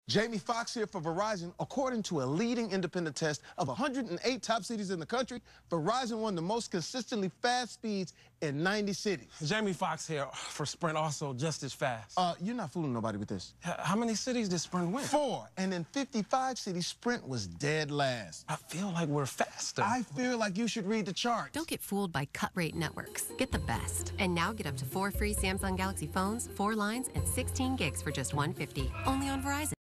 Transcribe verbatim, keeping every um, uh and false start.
Jamie Foxx here for Verizon. According to a leading independent test of one hundred eight top cities in the country, Verizon won the most consistently fast speeds in ninety cities. Jamie Foxx here for Sprint, also just as fast. Uh, you're not fooling nobody with this. H how many cities did Sprint win? Four. And in fifty-five cities, Sprint was dead last. I feel like we're faster. I feel like you should read the charts. Don't get fooled by cut-rate networks. Get the best. And now get up to four free Samsung Galaxy phones, four lines, and sixteen gigs for just one hundred fifty dollars. Only on Verizon.